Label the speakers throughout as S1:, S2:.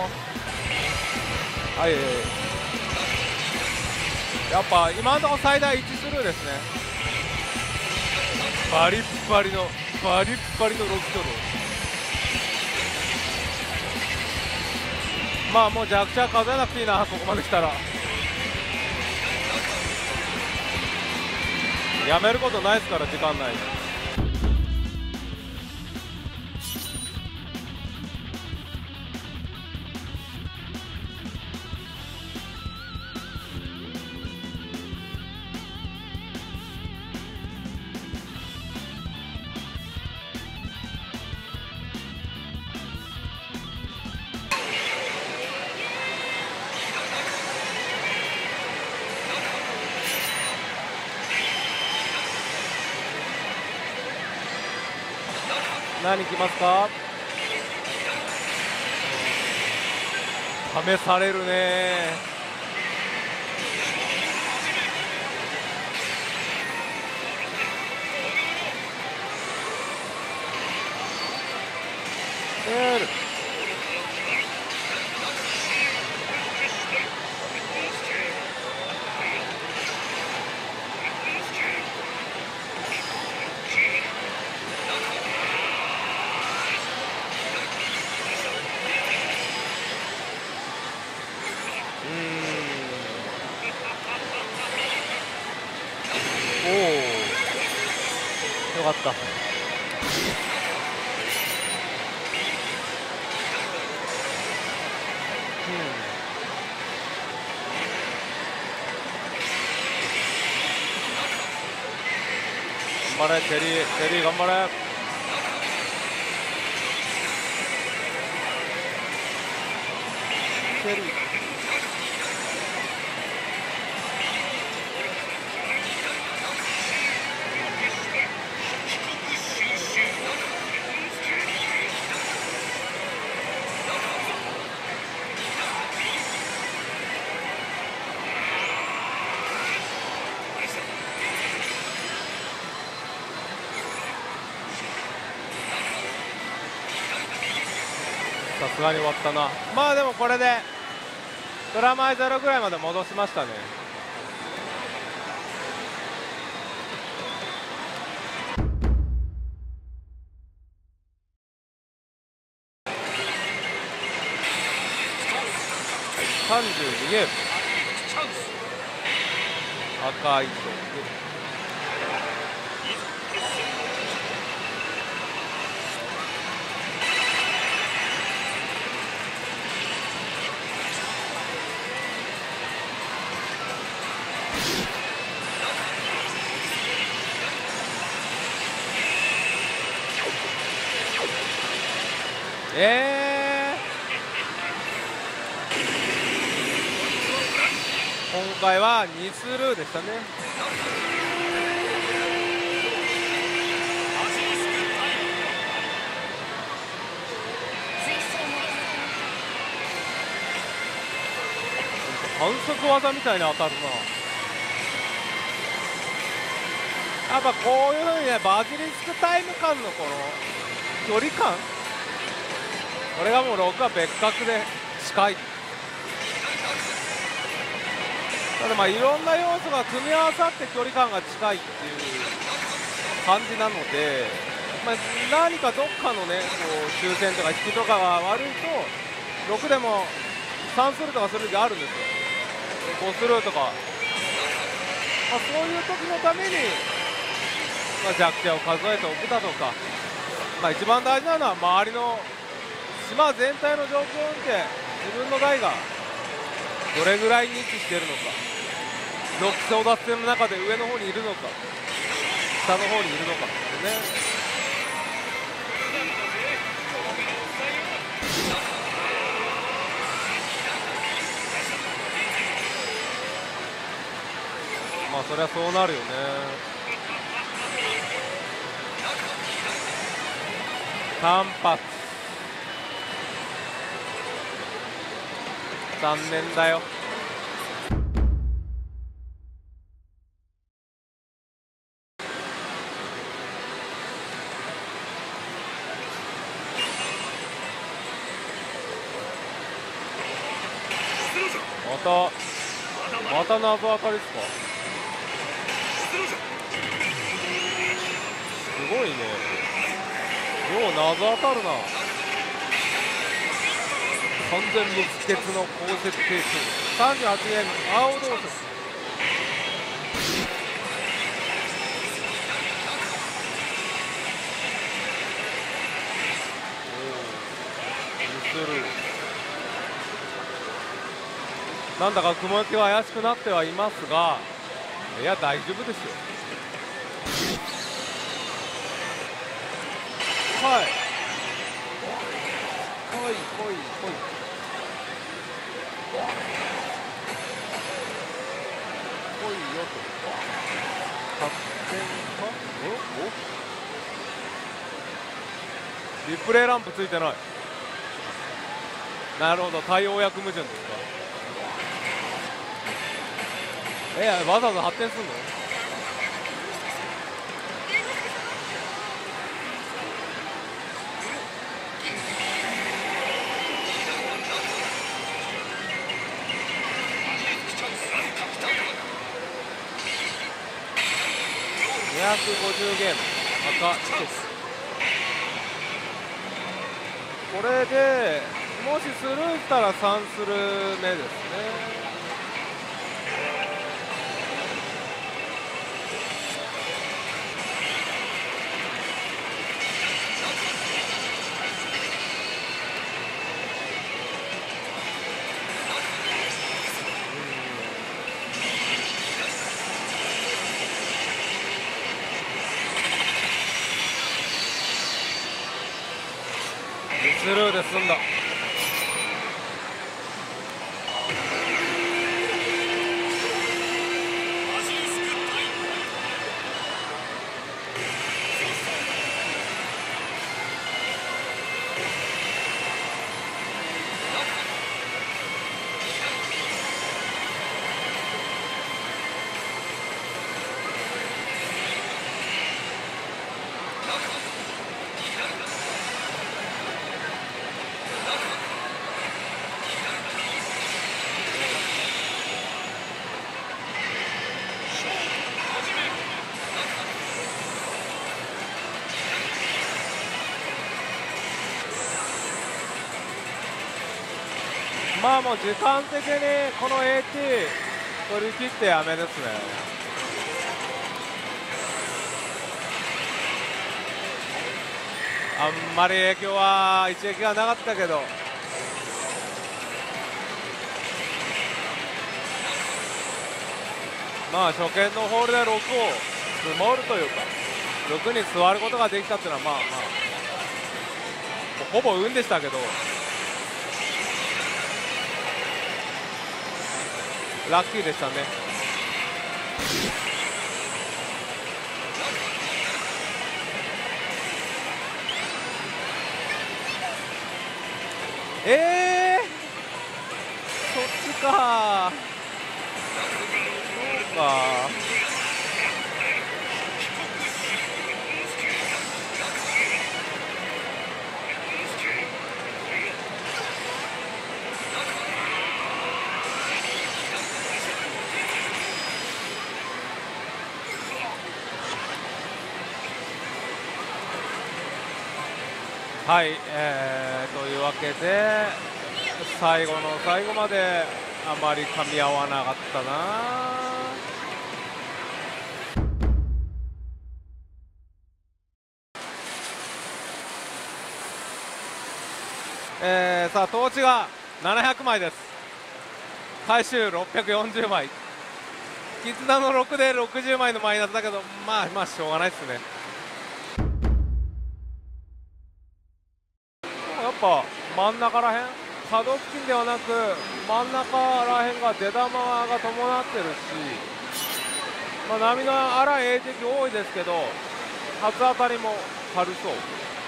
S1: はい、やっぱ今のところ最大1スルーですね。バリッバリの6挙動。まあもう弱者数えなくていいな、ここまで来たら。やめることないですから、時間ない。何来ますか？試されるね。おお、よかった。頑張れテリー頑張れ。テリーさすがに終わったな。まあでもこれでプラマイゼロぐらいまで戻しましたね。32ゲーム、赤いと今回は2スルーでしたね。反則技みたいに当たるな。やっぱこういうふうにね、バジリスクタイム間のこの距離感、これがもう6は別格で近い。ただまあいろんな要素が組み合わさって距離感が近いっていう感じなので、まあ、何かどっかのねこう抽選とか引きとかが悪いと6でも3スルーとかする時あるんですよ。5スルーとか、まあ、そういう時のために、まあ、弱点を数えておくだとか、まあ、一番大事なのは周りの島全体の状況を見て自分の台がどれぐらいに位置しているのか、独走脱線の中で上の方にいるのか下の方にいるのかってね。まあそりゃそうなるよね。単発残念だよ。 また謎当たりっすか。すごいね、よう謎当たるな。完全無欠の高設定数38ゲーム青同士。なんだか雲行きは怪しくなってはいますが、いや大丈夫ですよ。はい来い来い来い来いよと。発展か。おリプレイランプついてない。なるほど、対応薬矛盾ですか。わざわざ発展すんの。250ゲーム赤1つ。これでもしスルーしたら3スルー目ですね。スルーで済んだ。まあもう時間的にこの AT 取り切ってやめですね。あんまり影響は一撃がなかったけど、まあ初見のホールで6を積もるというか6に座ることができたっていうのはまあほぼ運でしたけど、ラッキーでしたね。そっちか。そうか。はい、というわけで最後の最後まであまり噛み合わなかったな。さあトーチが700枚です。回収640枚。絆の6で60枚のマイナスだけど、まあしょうがないですね。やっぱ真ん中らへん、角付近ではなく真ん中らへんが出玉が伴ってるし、波の荒い A 的多いですけど初当たりも軽そう。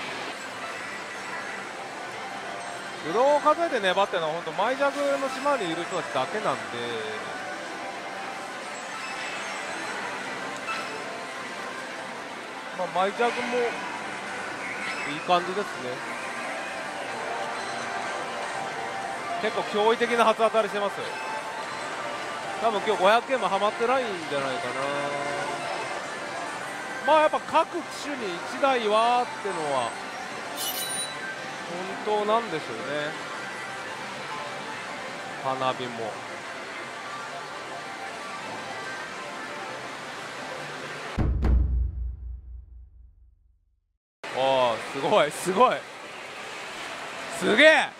S1: うどんを数えて粘ってるのは本当マイジャグの島にいる人たちだけなんで、マイジャグもいい感じですね。結構驚異的な初当たりしてますよ。 多分今日500円もハマってないんじゃないかな。まあやっぱ各機種に1台はってのは本当なんでしょうね。花火もおお、すごいすごいすげえ。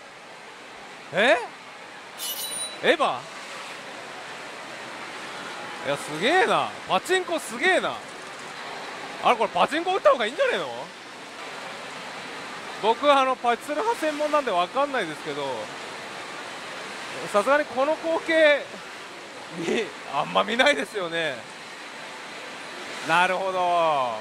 S1: エヴァ、いやすげえな、パチンコすげえな。あれこれパチンコ打った方がいいんじゃねえの。僕パチスロ派専門なんで分かんないですけど、さすがにこの光景にあんま見ないですよね。なるほど。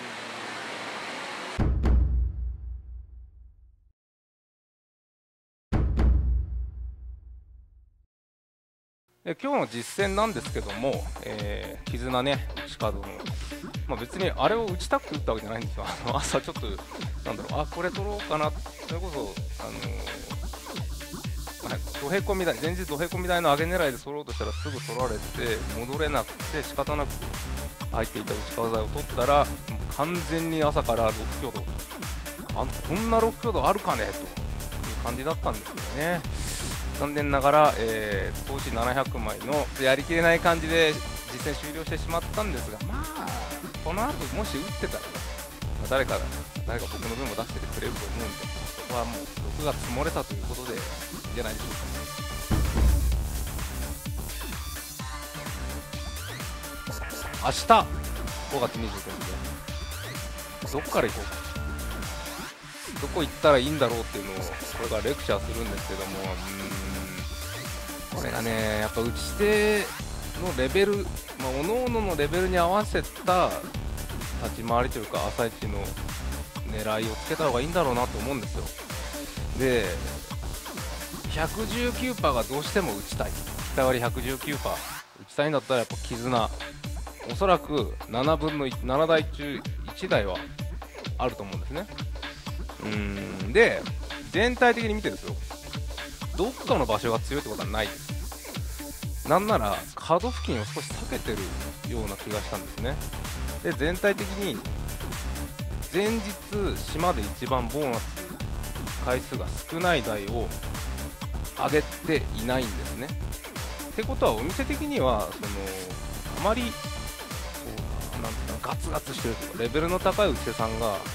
S1: 今日の実践なんですけども、絆ね、内角の、別にあれを打ちたくて打ったわけじゃないんですよ。朝ちょっとなんだろう、これ取ろうかな、それこそドヘコミ台、前日ドヘコミ台の上げ狙いで取ろうとしたらすぐ取られて戻れなくて仕方なく入っていた内側材を取ったら、完全に朝から6強度、こんな6強度あるかねという感じだったんですよね。残念ながら、投資700枚のやりきれない感じで実践終了してしまったんですが、この後もし打ってたら、誰か僕の分も出してくれると思うんで、そこはもう毒が積もれたということでいいんじゃないでしょうか。明日5月29日でどこから行こうか、どこ行ったらいいんだろうっていうのをこれからレクチャーするんですけども、これがね、やっぱ打ち手のレベル、おのおののレベルに合わせた立ち回りというか朝一の狙いをつけた方がいいんだろうなと思うんですよ。で 119% がどうしても打ちたい、北割り 119% 打ちたいんだったらやっぱ絆、おそらく7台中1台はあると思うんですね。で全体的に見てですよ、どっかの場所が強いってことはないです。なんなら角付近を少し避けてるような気がしたんですね。で全体的に前日島で一番ボーナス回数が少ない台を上げていないんですね。ってことはお店的にはあまりなんていうかガツガツしてるというか、レベルの高い打ち手さんが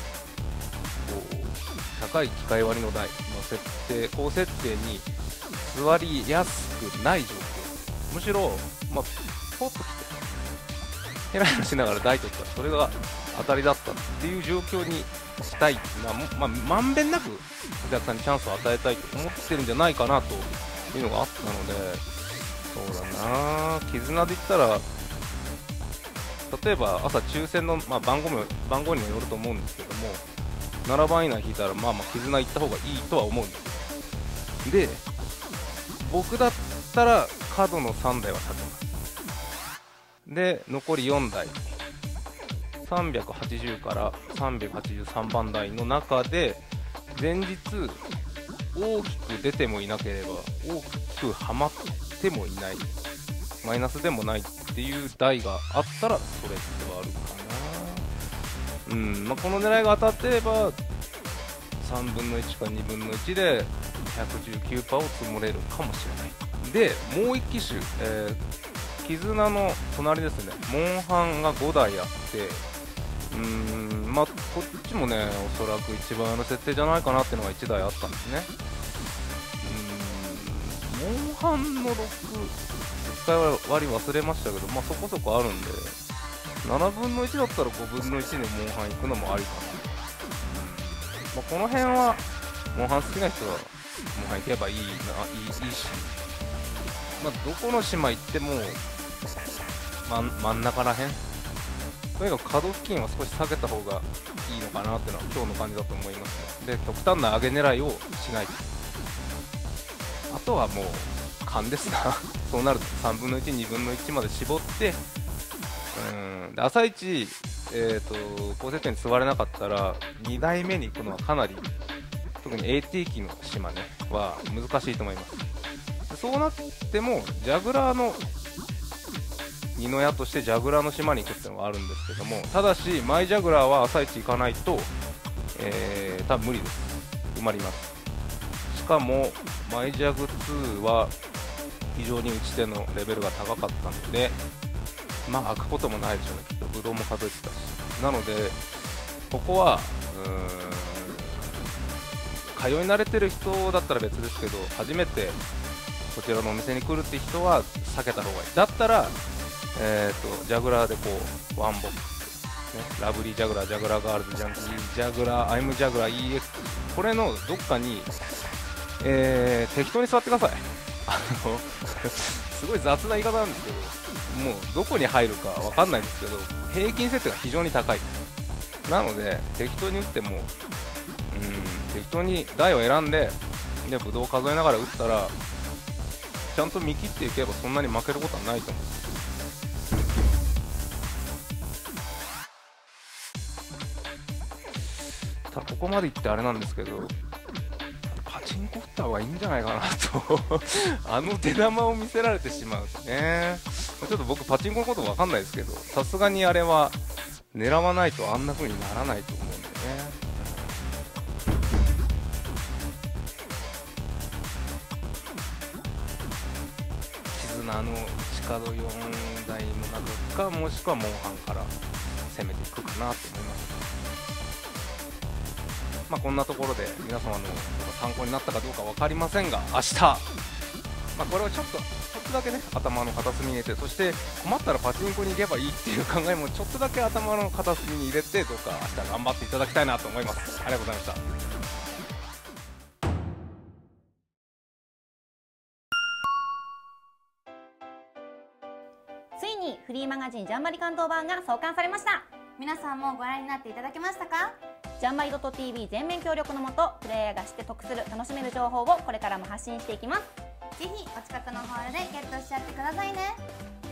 S1: 高い機械割りの台の高設定に座りやすくない状況、むしろポッと来てヘラヘラしながら台取ったらそれが当たりだったっていう状況にしたい、まんべんなくお客さんにチャンスを与えたいと思ってるんじゃないかなというのがあったので、そうだな、絆で言ったら例えば朝抽選の、番号にもよると思うんですけども、7番以内引いたら絆行った方がいいとは思うんですよ。で僕だったら角の3台は避けます。で残り4台380から383番台の中で前日大きく出てもいなければ大きくはまってもいない、マイナスでもないっていう台があったらストレスではあるかな。この狙いが当たってれば3分の1か2分の1で 119% を積もれるかもしれない。でもう1機種、絆の隣ですね、モンハンが5台あって、こっちもねおそらく一番の設定じゃないかなっていうのが1台あったんですね。モンハンの6使い割り忘れましたけど、そこそこあるんで7分の1だったら5分の1でモンハン行くのもありかな。この辺はモンハン好きな人はモンハン行けばいいし、どこの島行っても真ん中らへん、とにかく角付近は少し下げた方がいいのかなっていうのは今日の感じだと思いますね。で極端な上げ狙いをしない、あとはもう勘ですなそうなると3分の1、2分の1まで絞って、で朝一、高設定に座れなかったら2台目に行くのはかなり、特に AT 機の島ねは難しいと思います。そうなってもジャグラーの
S2: 二の矢としてジャグラーの島に行くっていうのがあるんですけども、ただしマイジャグラーは朝一行かないと、多分無理です。埋まります。しかもマイジャグ2は非常に打ち手のレベルが高かったので、まあ開くこともないでしょうね。きっとブドウも数えてたし、なのでここは通い慣れてる人だったら別ですけど、初めてこちらのお店に来るって人は避けた方がいい。だったら、ジャグラーでこうワンボックス、ね、ラブリージャグラー、ジャグラーガールズ、ジャグラー、アイムジャグラー EX、 これのどっかに、適当に座ってください。すごい雑な言い方なんですけど、もうどこに入るか分かんないんですけど、平均設定が非常に高い。なので適当に打っても、適当に台を選んで、ブドウを数えながら打ったら、ちゃんと見切っていけばそんなに負けることはないと思う。ただここまでいってあれなんですけど、パチンコ打った方がいいんじゃないかなとあの出玉を見せられてしまうとね。ちょっと僕パチンコのこと分かんないですけど、さすがにあれは狙わないとあんな風にならないと思うんでね。絆の地下道4台の中か、もしくはモンハンから攻めていくかなと思います。まあこんなところで皆様の参考になったかどうか分かりませんが、明日、これをちょっとだけね頭の片隅に入れて、そして困ったらパチンコに行けばいいっていう考えもちょっとだけ頭の片隅に入れて、どうか明日頑張っていただきたいなと思います。ありがとうございました。
S3: ついにフリーマガジンジャンバリ関東版が創刊されました。
S4: 皆さんもご覧になっていただけましたか？
S3: ジャンバリ .tv 全面協力のもと、プレイヤーが知って得する楽しめる情報をこれからも発信していきます。
S4: ぜひお近くのホールでゲットしちゃってくださいね。